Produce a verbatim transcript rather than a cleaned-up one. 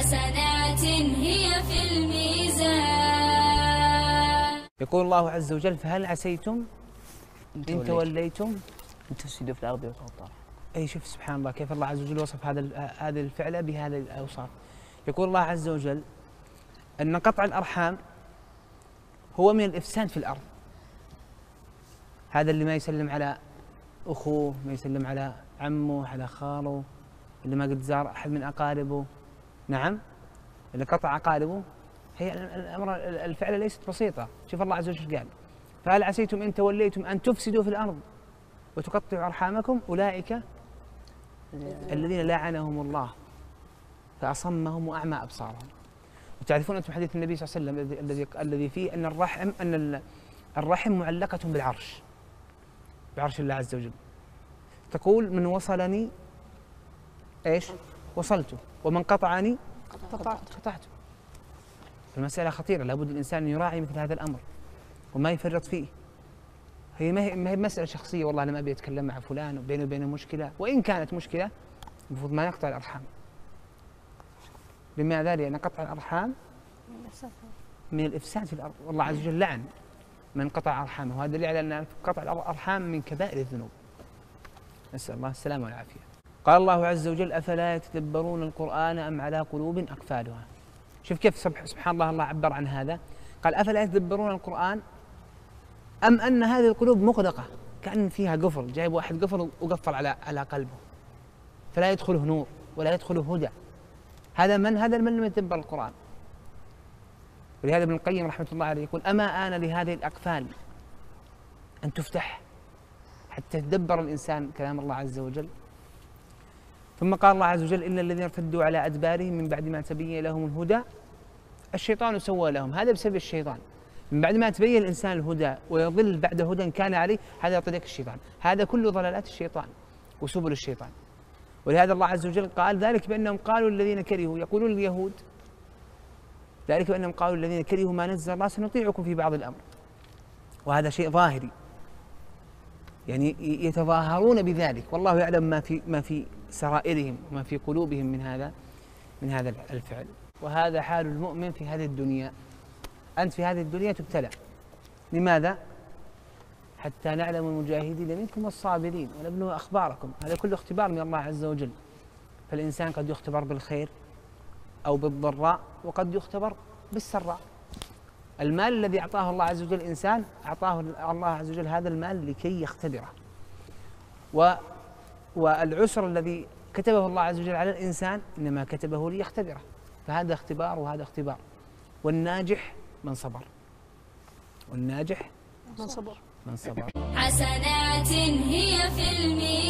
حسنات هي في الميزان. يقول الله عز وجل: فهل عسيتم إن توليتم أن تفسدوا في الأرض وتقطعوا. أي شوف سبحان الله كيف الله عز وجل وصف هذا هذه الفعل بهذه الأوصاف. يقول الله عز وجل أن قطع الأرحام هو من الإفساد في الأرض. هذا اللي ما يسلم على أخوه، ما يسلم على عمه، على خاله، اللي ما قد زار أحد من أقاربه، نعم، اللي قطع أقاربه. هي الأمر الفعلة ليست بسيطة. شوف الله عز وجل قال: فهل عسيتم إن توليتم أن تفسدوا في الأرض وتقطعوا أرحامكم أولئك الذين لعنهم الله فأصمهم وأعمى أبصارهم. وتعرفون أنتم حديث النبي صلى الله عليه وسلم الذي الذي فيه أن الرحم أن الرحم معلقة بالعرش، بعرش الله عز وجل. تقول: من وصلني ايش؟ وصلته، ومن قطعني قطعت قطعته. المسألة خطيرة، لابد الإنسان أن يراعي مثل هذا الأمر وما يفرط فيه. هي ما هي ما هي مسألة شخصية، والله أنا ما أبي أتكلم مع فلان وبينه وبينه مشكلة، وإن كانت مشكلة المفروض ما يقطع الأرحام. لماذا؟ لأن قطع الأرحام من الإفساد في الأرض، والله عز وجل لعن من قطع أرحامه، وهذا دليل على أن قطع الأرحام من كبائر الذنوب. نسأل الله السلامة والعافية. قال الله عز وجل: أفلا يتدبرون القرآن أم على قلوب أقفالها. شوف كيف سبحان الله الله عبر عن هذا، قال: أفلا يتدبرون القرآن أم أن هذه القلوب مغلقة، كأن فيها قفل، جايب واحد قفل وقفل على على قلبه فلا يدخله نور ولا يدخله هدى. هذا من هذا من لم يتدبر القرآن. ولهذا ابن القيم رحمة الله عليه يقول: أما آن لهذه الأقفال أن تفتح حتى يتدبر الإنسان كلام الله عز وجل. ثم قال الله عز وجل: إن الذين ارتدوا على أدبارهم من بعد ما تبين لهم الهدى الشيطان سوى لهم. هذا بسبب الشيطان، من بعد ما تبين الإنسان الهدى ويضل بعد هدى كان عليه، هذا طريق الشيطان، هذا كل ضلالات الشيطان وسبل الشيطان. ولهذا الله عز وجل قال: ذلك بأنهم قالوا الذين كرهوا، يقولون اليهود، ذلك بأنهم قالوا الذين كرهوا ما نزل الله سنطيعكم في بعض الأمر. وهذا شيء ظاهري، يعني يتظاهرون بذلك، والله يعلم ما في ما في سرائرهم وما في قلوبهم من هذا من هذا الفعل. وهذا حال المؤمن في هذه الدنيا. أنت في هذه الدنيا تبتلى. لماذا؟ حتى نعلم المجاهدين منكم والصابرين ونبلو أخباركم. هذا كله اختبار من الله عز وجل. فالإنسان قد يختبر بالخير أو بالضراء، وقد يختبر بالسراء. المال الذي أعطاه الله عز وجل الإنسان، أعطاه الله عز وجل هذا المال لكي يختبره. و والعسر الذي كتبه الله عز وجل على الإنسان إنما كتبه ليختبره. فهذا اختبار وهذا اختبار. والناجح من صبر، والناجح من صبر من صبر. حسنات هي في الميزان.